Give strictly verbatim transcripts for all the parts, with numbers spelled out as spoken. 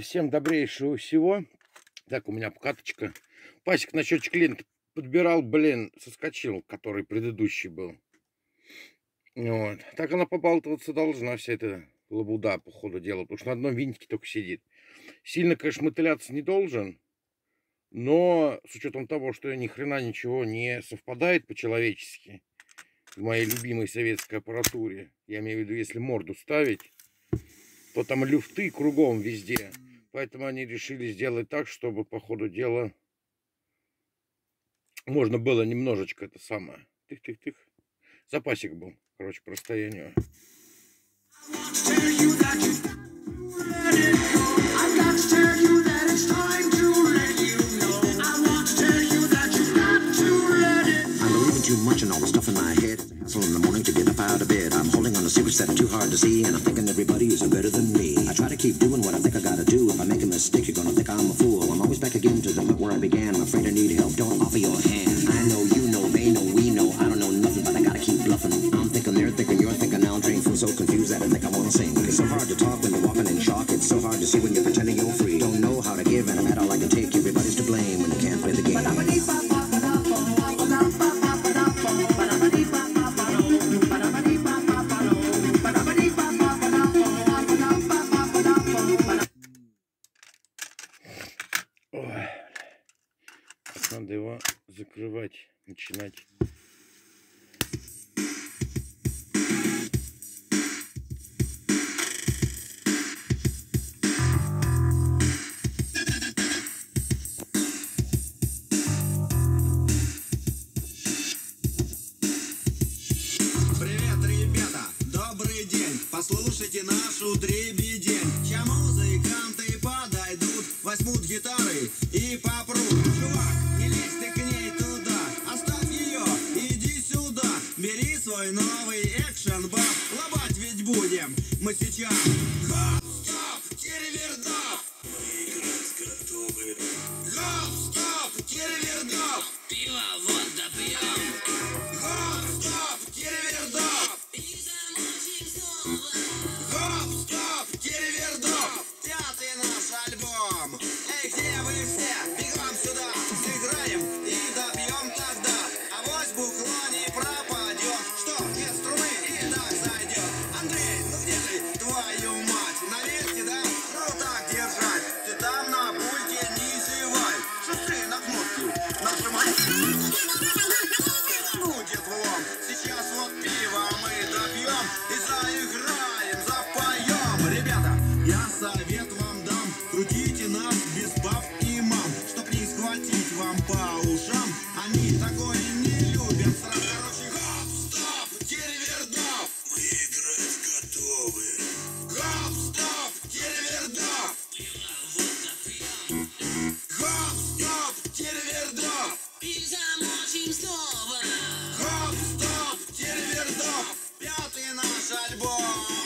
всем добрейшего всего. Так, у меня покаточка. Пасик на счетчик лент подбирал, блин, соскочил, который предыдущий был. Вот. Так она побалтываться должна, вся эта лабуда, по ходу дела, потому что на одном винтике только сидит. Сильно, конечно, мотыляться не должен, но с учетом того, что ни хрена ничего не совпадает по-человечески в моей любимой советской аппаратуре, я имею в виду, если морду ставить, то там люфты кругом везде. Поэтому они решили сделать так, чтобы по ходу дела можно было немножечко это самое. Тых-тых-тых. Запасик был, короче, по расстоянию. Too much and all the stuff in my head. So in the morning to get up out of bed, I'm holding on to secrets that are too hard to see, and I'm thinking everybody is better than me. I try to keep doing what I think I gotta do. If I make a mistake, you're gonna think I'm a fool. I'm always back again to the point where I began. I'm afraid I need help. Don't offer your hand. I know, you know, they know, we know. I don't know nothing, but I gotta keep bluffing. I'm thinking, they're thinking, you're thinking. Now I'm dreaming, feel so confused that I think I wanna sing. It's so hard to talk when you're walking in shock. It's so hard to see when you're pretending you're free. Don't know how to give, and I'm at all I can take. Everybody's to blame when you can't play the game. Ой. Надо его закрывать, начинать. Привет, ребята, добрый день. Послушайте нашу дребедень. Ща музыканты подойдут, возьмут гитары и попрут. Чувак, не лезь ты к ней туда, оставь ее, иди сюда. Бери свой новый экшен-бак, лобать ведь будем мы сейчас. Хоп, стоп, теревердоп, мы играть готовы. Хоп, стоп, теревердоп, пиво вот допьем. Хоп, стоп, теревердоп, и замочим снова. Хоп, стоп, теревердоп, пятый наш альбом. Эй, где вы все? Бегом сюда, сыграем и добьем тогда. Авось бухло не пропадет. Что, нет струны и так зайдет. Андрей, ну где ты, твою мать? На месте, да? Ну так держать. Ты там на пульте не зевай. Шустрее на кнопки нажимай. Будет влом. Сейчас вот пиво мы добьем и заиграем, запоем. Ребята, я совет вам дам. Крутите нас без баб и мам, чтоб не схватить вам по ушам. Они такое не любят. Сразу, короче, хоп, стоп, теревердоп, мы играть готовы. Хоп, стоп, теревердоп, пиво вот допьем. Хоп, стоп, теревердоп, и замочим снова. Хоп, стоп, теревердоп, пятый наш альбом.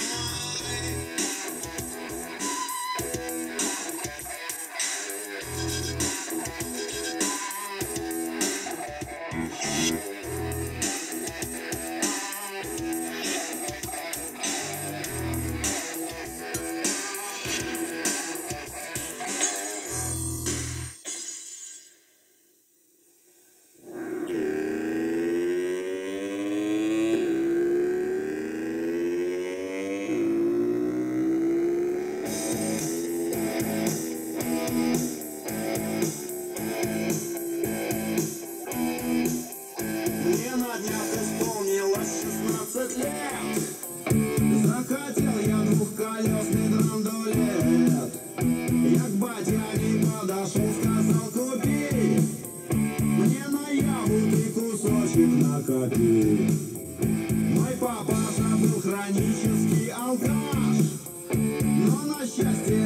Мне на днях исполнилось шестнадцать лет. Захотел я двухколесный драндулет. Я к батяне подошел, сказал, купи мне на яву ты кусочек накопи. Мой папаша был хронический алкаш, но на счастье